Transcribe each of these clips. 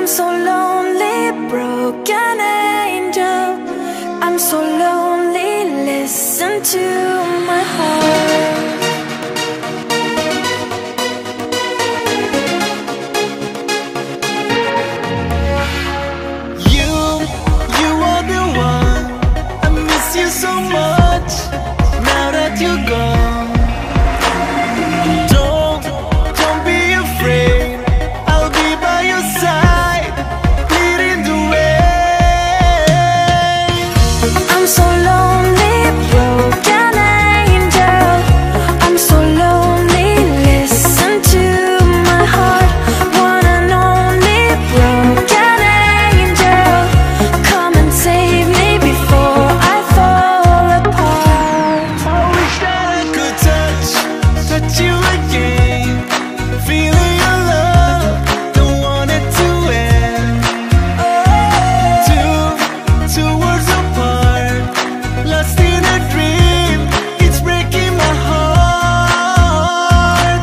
I'm so lonely, broken angel. I'm so lonely, listen to my heart. You are the one. I miss you so much, now that you're gone. Don't be afraid, I'll be by your side, leading the way. I'm so lonely, broken angel. I'm so lonely, listen to my heart. One and only broken angel, come and save me before I fall apart. I wish that I could touch you again, feeling your love, don't want it to end. Two worlds apart, lost in a dream, it's breaking my heart.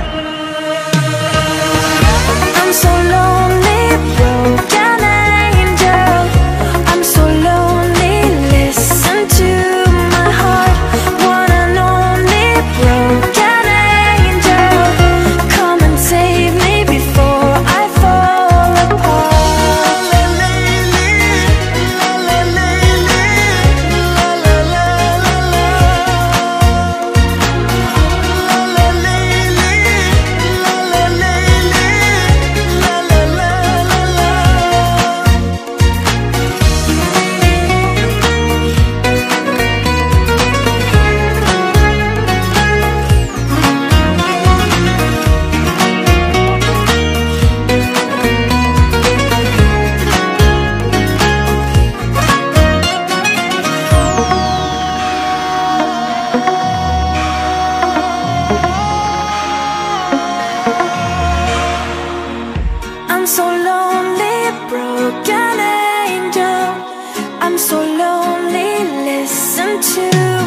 I'm so lonely, broken angel. I'm so lonely, listen to my heart. One and only broken angel, come and save me before I fall apart. La la la la la la la la I'm so lonely, broken angel. I'm so lonely, listen to